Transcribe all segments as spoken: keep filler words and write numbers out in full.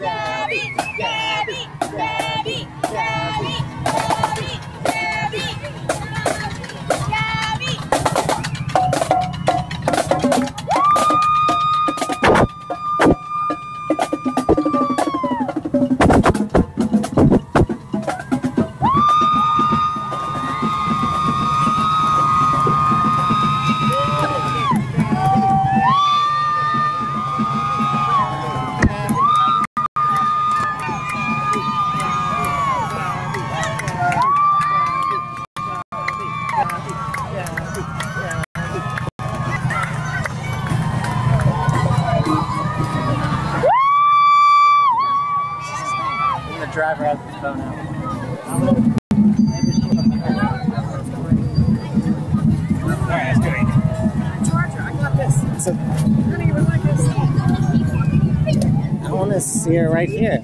Driver has his phone out. Alright, let's do it. Georgia, I got this. So, I don't even like this. I want to see her right here.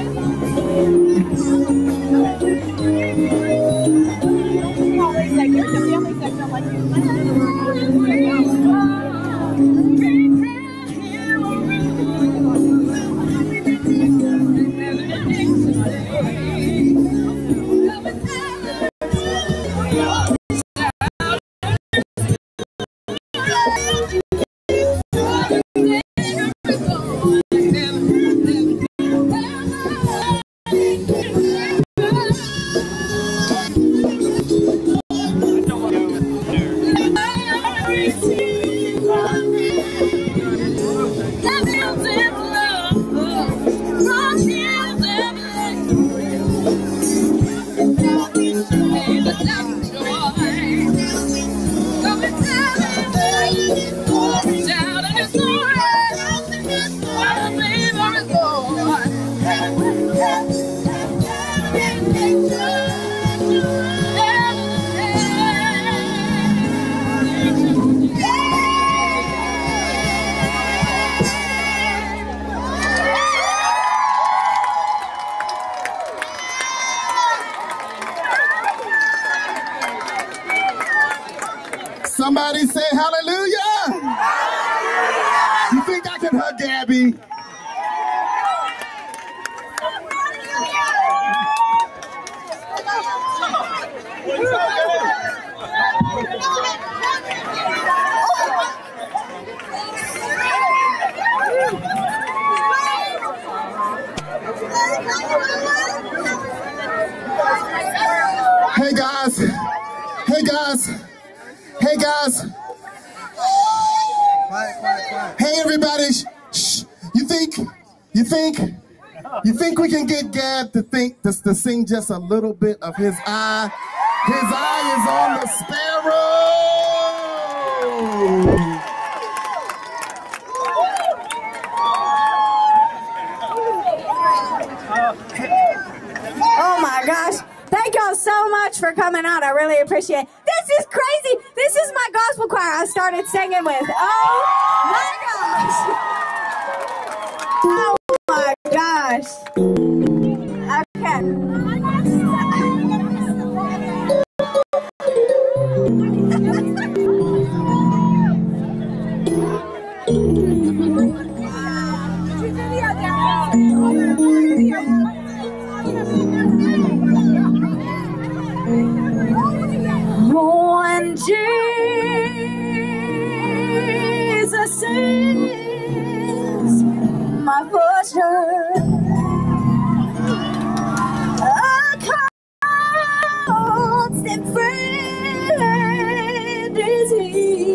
Like Somebody say hallelujah. You think I can hug Gabby? Hey guys, hey guys, hey guys. Quiet, quiet, quiet. Hey everybody, shh. You think, you think, you think we can get Gab to think, to, to sing just a little bit of his eye? His eye is on the sparrow. Oh my gosh. Thank y'all so much for coming out. I really appreciate it. This is crazy. This is my gospel choir I started singing with. Oh my gosh. Oh my gosh. Okay. When Jesus is my portion, a constant friend is He.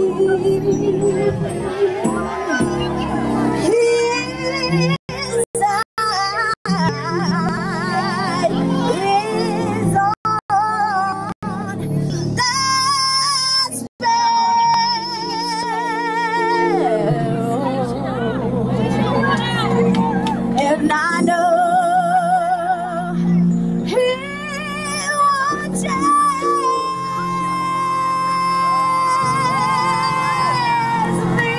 His eye is on and I know He watches me.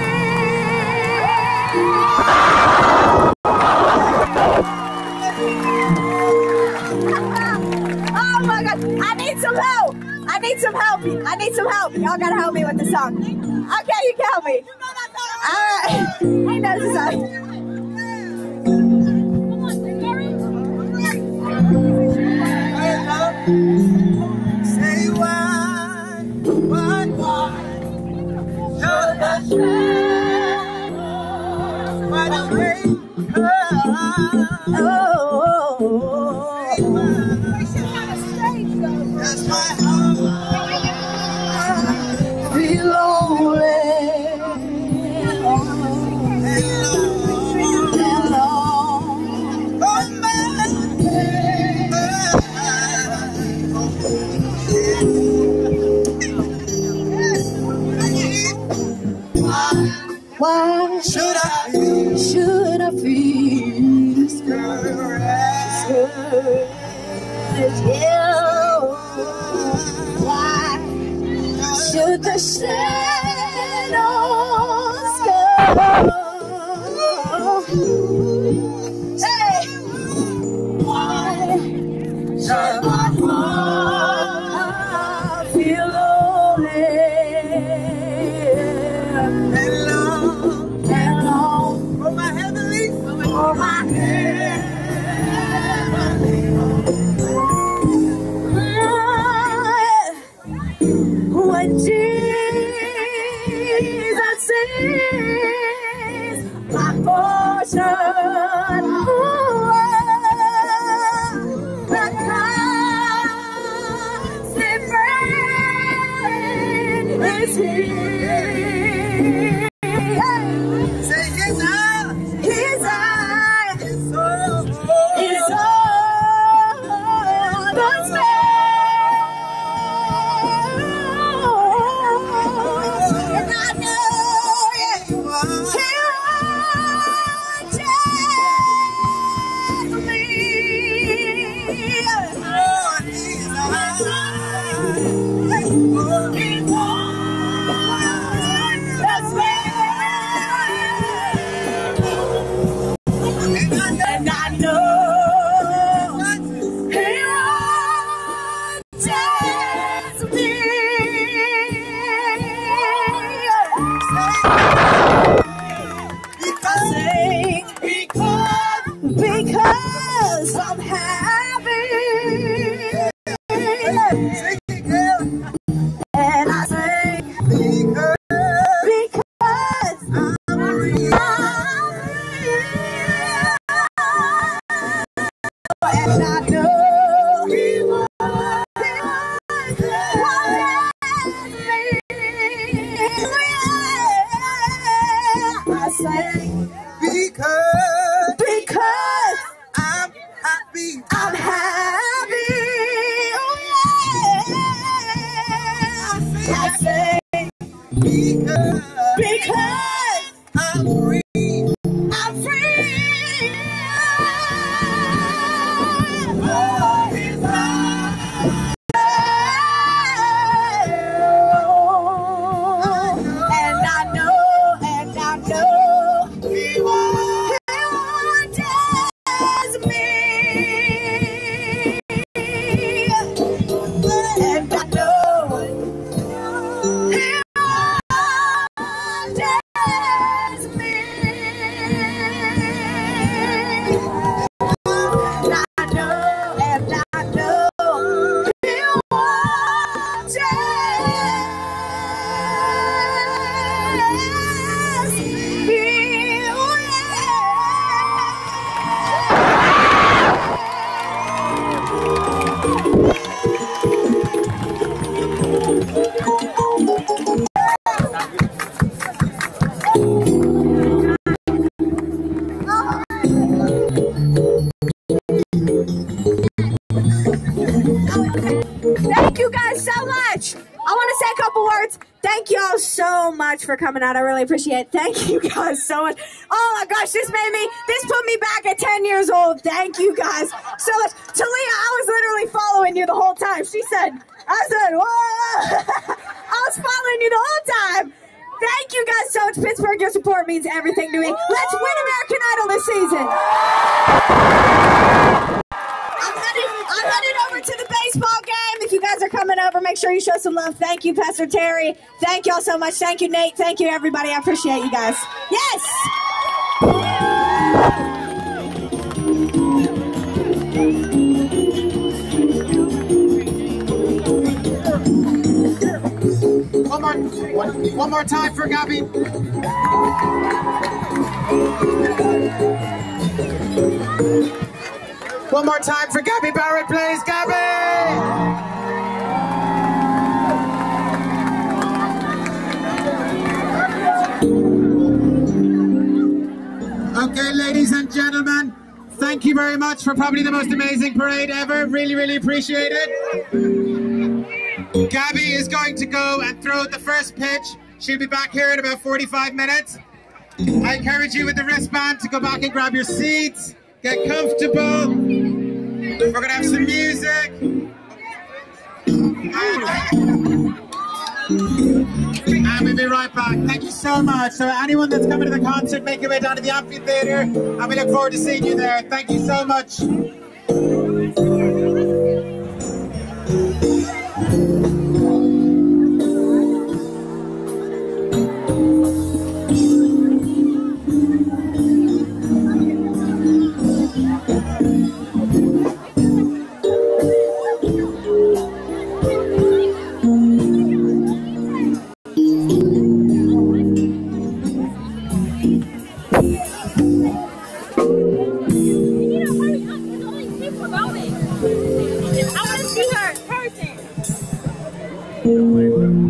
Oh my God! I need some help. I need some help. I need some help. Y'all gotta help me with the song. Okay, you can help me. All right. He knows the song. Say why, why, why? You're the shadow by the way. Oh, oh, oh. That's my heart. Feel lonely. Why Should I should I feel discouraged? Yeah. Why should the shadows go? Hey, why should my heart feel and long, and long for my heavenly, for my heavenly home. When Jesus is my portion, ooh, the constant friend is here. say his eye, His eye is all, is on the sparrows, and I know it. you are. He watches me. Oh, his eye, He's on the sparrows, and I know He watches me. Sing because, because I'm happy. And I sing because I'm free. And I know He watches me. I sing because because I'm happy. I'm happy. Oh yeah. I sing Because because I'm free. I'm free. Oh, His love. And I know, and I know He watches me. And I know He watches me. And I know, and I know He watches me. Oh, Thank you guys so much. I want to say a couple words. Thank you all so much for coming out. I really appreciate it. Thank you guys so much. Oh my gosh, this made me, this put me back at ten years old. Thank you guys so much. Talia, I was literally following you the whole time. She said, I said, whoa. I was following you the whole time. Thank you guys so much. Pittsburgh, your support means everything to me. Let's win American Idol this season. I'm headed, I'm headed over to the baseball game. If you guys are coming over, make sure you show some love. Thank you, Pastor Terry. Thank y'all so much. Thank you, Nate. Thank you, everybody. I appreciate you guys. Yes! One more, one, one more time for Gabby. One more time for Gabby Barrett, please, Gabby! Okay, ladies and gentlemen, thank you very much for probably the most amazing parade ever. Really, really appreciate it. Gabby is going to go and throw the first pitch. She'll be back here in about forty-five minutes. I encourage you with the wristband to go back and grab your seats, get comfortable. We're going to have some music. And, and we'll be right back. Thank you so much. So anyone that's coming to the concert, make your way down to the amphitheater, and we look forward to seeing you there. Thank you so much. Don't mind.